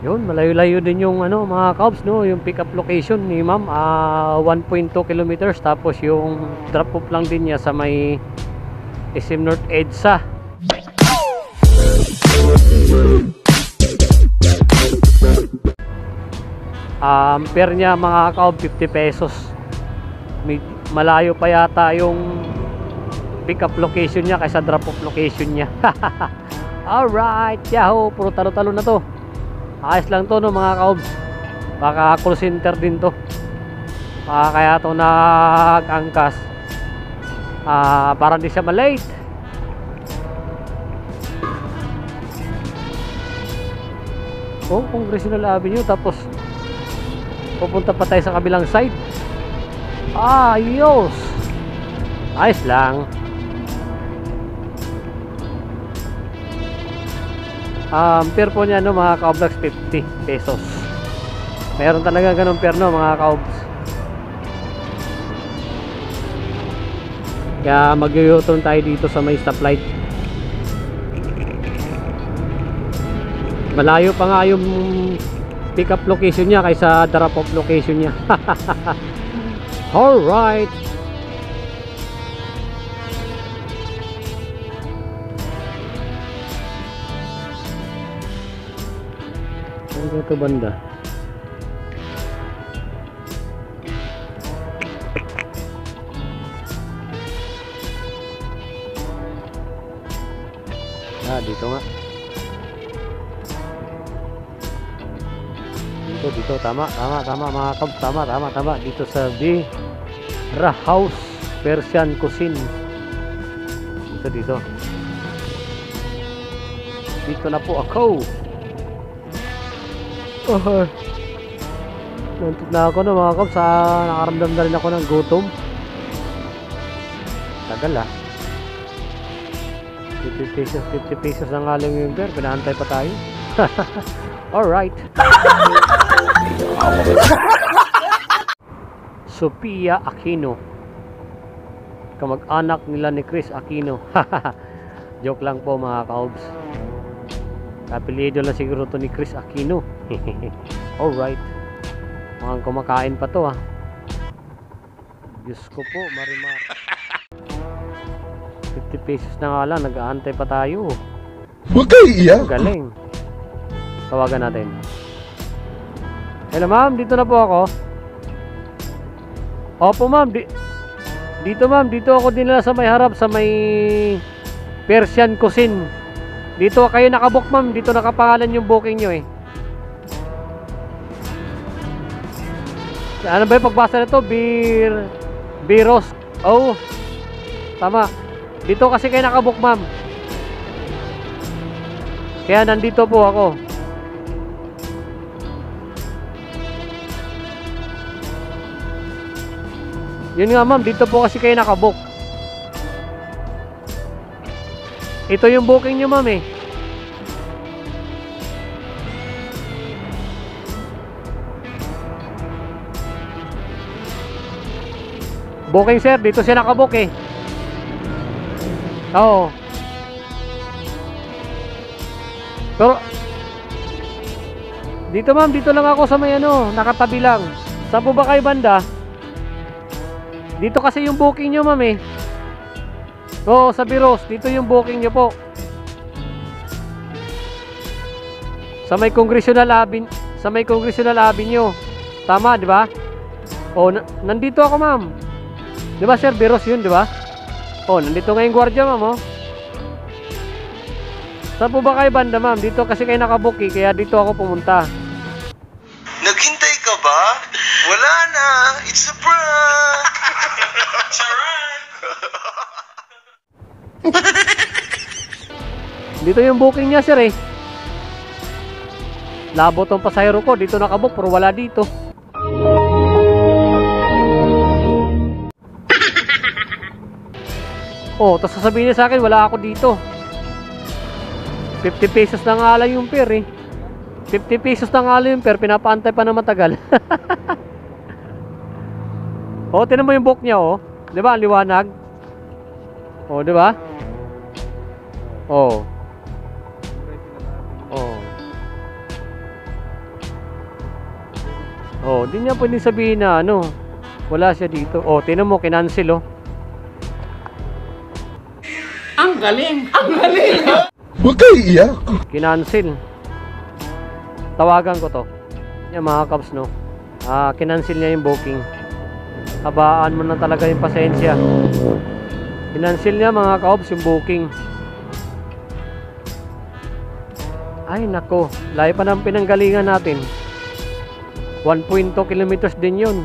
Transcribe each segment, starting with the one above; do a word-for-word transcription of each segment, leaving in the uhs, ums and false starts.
Yun, malayo-layo din yung ano mga Cubs, no, yung pick up location ni Ma'am, uh, one point two kilometers, tapos yung drop off lang din niya sa may S M North EDSA. Um, fare niya mga Cubs fifty pesos. Malayo pa yata yung pick up location niya kaysa drop off location niya. Alright, yahoo, puro talo-talo na to. Ayos lang to, no mga Cubs. Baka call center din to. Baka kaya to nag-angkas, uh, para hindi siya malate. Oh, Congressional Avenue, tapos pupunta pa tayo sa kabilang side. Ayos. Ayos lang. Um, pair po niya, no mga Cubs, fifty pesos. Meron talaga ganun pair, no mga Cubs. Kaya mag-u-turn tayo dito sa may stoplight. Malayo pa nga yung pick up location niya kaysa drop off location niya. Alright. Ito banda. Ah, dito nga. Dito, dito, tama, tama, tama mga Cubs, tama, tama, tama. Dito sa Vera House Persian Cuisine. Dito, dito. Dito na po ako. Oh, nantot na ako, no mga Cubs, ah, nakaramdam na rin ako ng gutom. Tagal ah. fifty pesos, fifty pesos na nga lang yung beer, pinahantay pa tayo. Alright. Sophia Aquino, kamag-anak nila ni Chris Aquino. Joke lang po mga Cubs. Apelyido lang siguro to ni Chris Aquino. Alright. Mukhang kumakain pa to ah. Diyos ko po, Marimar. fifty pesos na nga lang, nag-aantay pa tayo. Huwag kayo iiyak. Galing. Tawagan natin. Hello ma'am, dito na po ako. Opo ma'am, di dito ma'am, dito ako dinala sa may harap, sa may Persian Cuisine. Dito kayo nakabook ma'am, dito nakapangalan yung booking nyo eh. Ano ba yung pagbasa nito? Beer Biros. Oh, tama. Dito kasi kayo nakabook ma'am. Kaya nandito po ako. Yun nga ma'am, dito po kasi kayo nakabook. Ito yung booking nyo ma'am eh. Booking sir, dito siya nakabook eh. Oo. Pero dito ma'am, dito lang ako sa may ano, nakatabi lang. Saan po ba kayo banda? Dito kasi yung booking nyo ma'am eh. Oo, sa Biros, dito yung booking nyo po. Sa may Congressional Avenue, sa may Congressional Avenue. Tama, di ba? Oh, nandito ako ma'am. Di ba sir, Biros yun, di ba? Oh, nandito nga yung gwardiya ma'am, oh. Saan po ba kayo banda ma'am? Dito kasi kayo nakabook eh, kaya dito ako pumunta. Naghintay ka ba? Wala na. It's a prank. Charan. Dito yung booking niya sir eh. Labo tong pasahero ko, dito nakabook pero wala dito. Oh, tapos sasabihin niya sa akin wala ako dito. fifty pesos na nga lang yung fare eh. fifty pesos na nga lang yung fare, pinapaantay pa na matagal. Oh, tinan mo yung book niya oh. 'Di ba, ang liwanag? Oh, 'di ba? Oh. Oh. Oh, di niya pwedeng sabihin na ano, wala siya dito. Oh, tinan mo, kinancel oh. Ang galing! Ang galing! Huwag kayo iiyak. Kinancel. Tawagan ko to. Yan mga kabs, no. Ah, kinancel niya yung booking. Habaan mo na talaga yung pasensya. Kinancel niya mga kabs yung booking. Ay nako, layo pa ng pinanggalingan natin. one point two kilometers din yun.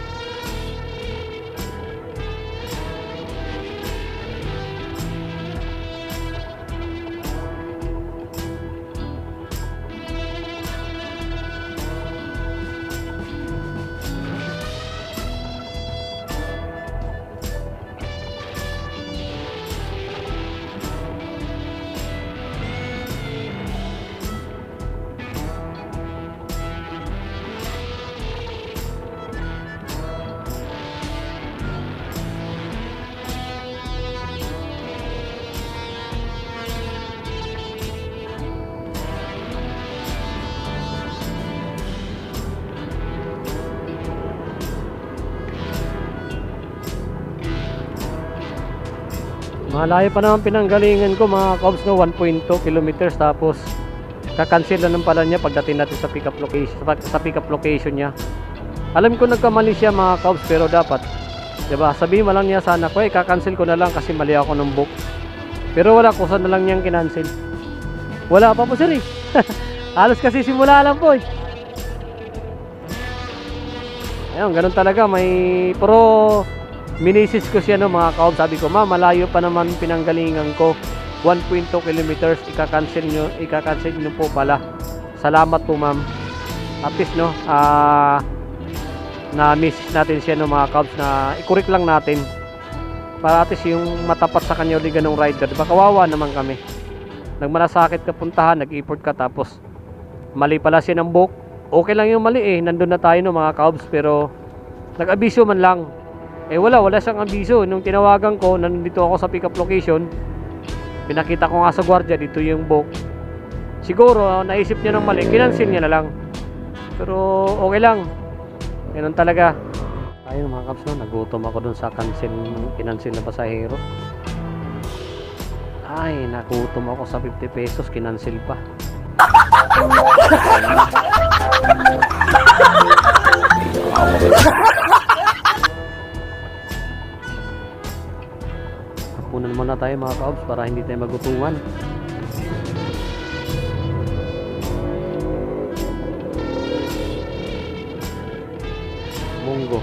Malayo pa naman pinanggalingan ko mga kabs, no. one point two kilometers, tapos kakancel na ng pala niya pagdating natin sa pick up location, sa pick up location niya. Alam ko nagkamali siya mga kabs, pero dapat, diba, sabihin mo lang niya sana ko, eh kakancel ko na lang kasi mali ako ng book. Pero wala, kusa na lang niyang kinancel. Wala pa po sir eh. Halos kasi simula lang po eh. Ayun, ganun talaga, may pro. Minisis ko siya, no mga kaob. Sabi ko, ma, malayo pa naman pinanggalingan ko. one point two kilometers, ika-cancel nyo, ika-cancel nyo po pala. Salamat po ma'am. At least, no, ah, na-miss natin siya, no mga kaob, na i-correct lang natin. Para at least yung matapat sa kanya ulit ganong rider. Diba, kawawa naman kami. Nagmalasakit ka puntahan, nag-effort ka, tapos mali pala siya ng book. Okay lang yung mali eh, nandun na tayo, no mga kaobs, pero nag-abiso man lang. Eh wala, wala siyang abiso. Nung tinawagan ko, nandito ako sa pick up location, pinakita ko nga sa gwardiya, dito yung book. Siguro, naisip niya ng mali, kinancel niya na lang. Pero okay lang. Ganun talaga. Ayun mga kaobs, no, nagutom ako dun sa cancel, kinancel na pasahero. Ay, nagutom ako sa fifty pesos, kinancel pa. Hapunan muna tayo mga kaobs para hindi tayo magutungan. Munggo.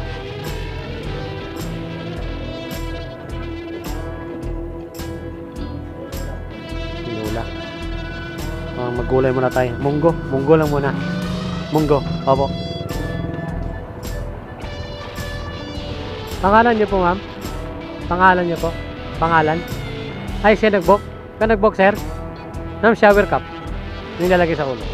Sinula. Uh, maggulay muna tayo. Munggo. Munggo lang muna. Munggo. Opo. Pangalan niyo po ma'am? Pangalan niyo po? Pangalan? Ay, siya nag-book? Ka nag-book, sir? Ma'am, shower cup. Nilalagay sa ulo.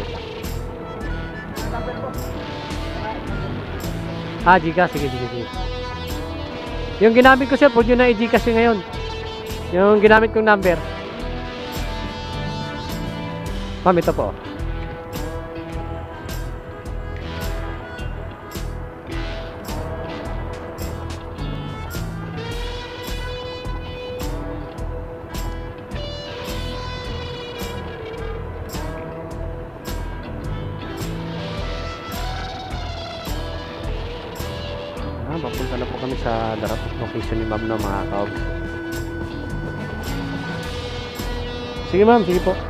Ah, Gcash. Sige, sige, sige. Yung ginamit ko, sir, pwede nyo na i-Gcash yun ngayon. Yung ginamit kong number. Ma'am, ito po. Ah, papunta na po kami sa drop location ni ma'am, no mga kaobs. Sige ma'am, sige po.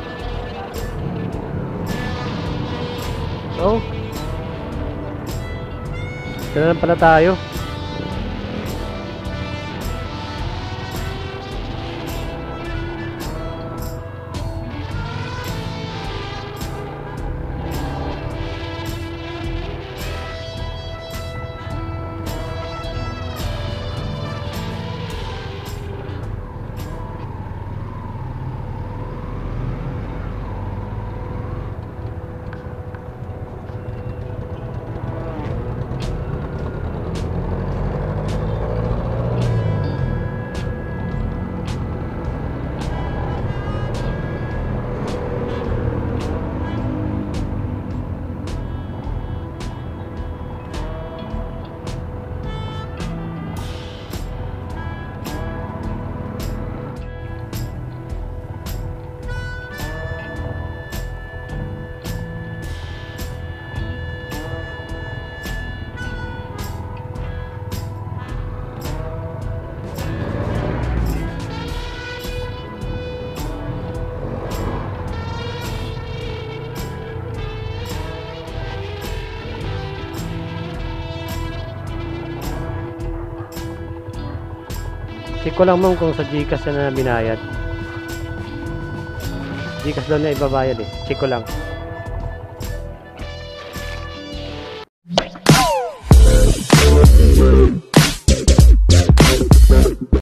So, dito na pala tayo. Check ko lang ma'am kung sa Gcash na binayad. Gcash daw na ibabayad eh. Check ko lang.